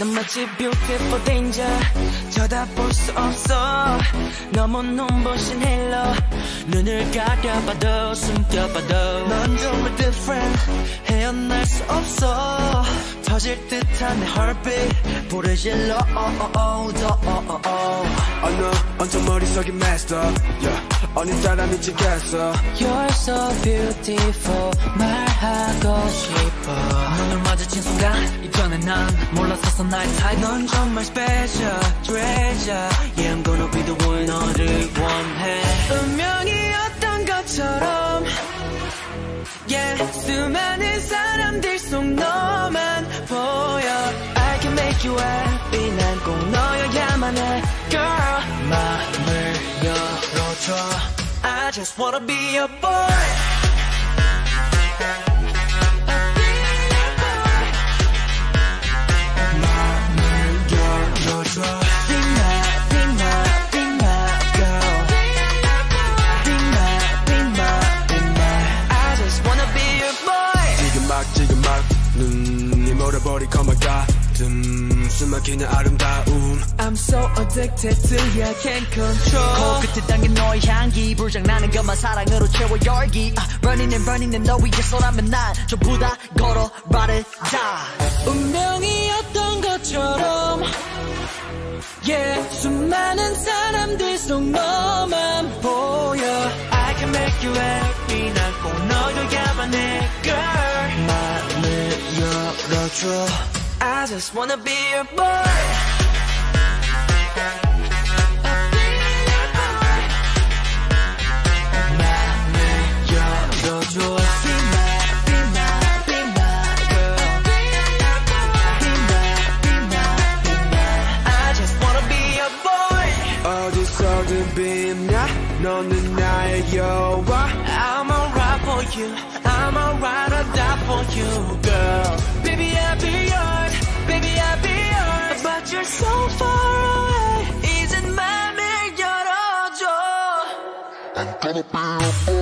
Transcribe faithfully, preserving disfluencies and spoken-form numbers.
넌 마치 beautiful danger 쳐다볼 수 없어 너무 눈부신 헬로 눈을 가려봐도 숨겨봐도 넌 정말 different 헤어날 수 없어 터질 듯한 내 heartbeat 불을 질러 oh, oh, oh, 더 oh, oh, oh. Oh no 언제 머릿속이 messed up yeah. 어느 사람인지 겠어 You're so beautiful 말하고 싶어 눈을 마주친 순간 이전에 난 몰랐었어 나의 type 넌 정말 special treasure Yeah I'm gonna be the one 너를 원해 운명이었던 것처럼 Yeah 수많은 사람들 속 너만 보여 I can make you happy 난 꼭 너여야만 해 Girl 마음을 열어줘 I just wanna be your boy 눈이 멀어버릴 것만 같은 숨막히는 아름다움 I'm so addicted to you, I can't control 코끝에 당긴 너의 향기 불장나는 것만 사랑으로 채워 열기 uh, Running and running and 너 위에서라면 난 전부 다 걸어 말해다 운명이었던 것처럼 Yeah 수많은 사람들 속 너만 보여 I can make you happy 난 꼭 너여야만 해 Girl 마음을 열어줘 I just wanna be your boy 어디서든 빛나 너는 나의 여왕 I'm alright for you I'm alright or die for you girl Baby I'll be yours Baby I'll be yours But you're so far away 이젠 맘을 열어줘 I'm gonna be your boy